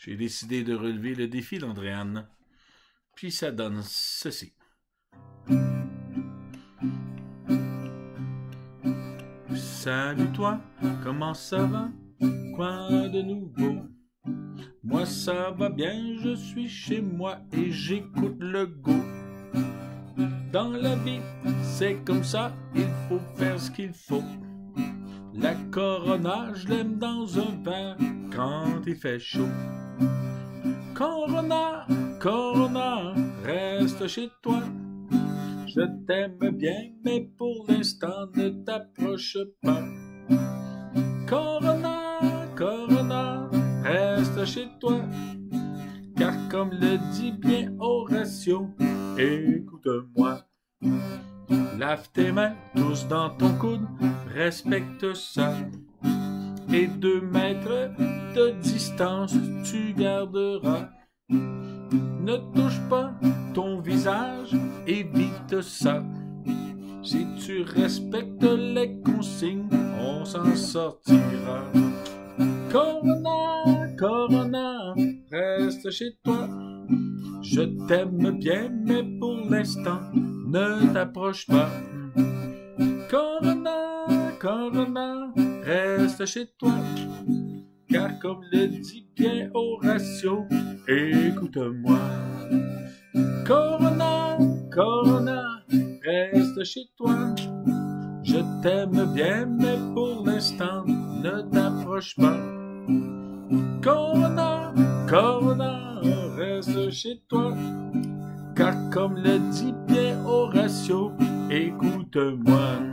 J'ai décidé de relever le défi d'Andréane. Puis ça donne ceci. Salut toi, comment ça va? Quoi de nouveau? Moi ça va bien, je suis chez moi et j'écoute le go. Dans la vie, c'est comme ça, il faut faire ce qu'il faut. La Corona, je l'aime dans un verre quand il fait chaud. Corona, Corona, reste chez toi. Je t'aime bien, mais pour l'instant, ne t'approche pas. Corona, Corona, reste chez toi. Car comme le dit bien Horatio, écoute-moi. Lave tes mains tous dans ton coude, respecte ça. Et 2 mètres de distance tu garderas. Ne touche pas ton visage, évite ça. Si tu respectes les consignes, on s'en sortira. Corona, Corona, reste chez toi. Je t'aime bien, mais pour l'instant, ne t'approche pas. Corona, Corona, reste chez toi. Car comme le dit bien Horatio, écoute-moi. Corona, Corona, reste chez toi. Je t'aime bien, mais pour l'instant, ne t'approche pas. Corona, Corona, reste chez toi. Car comme le dit bien Horatio, écoute-moi.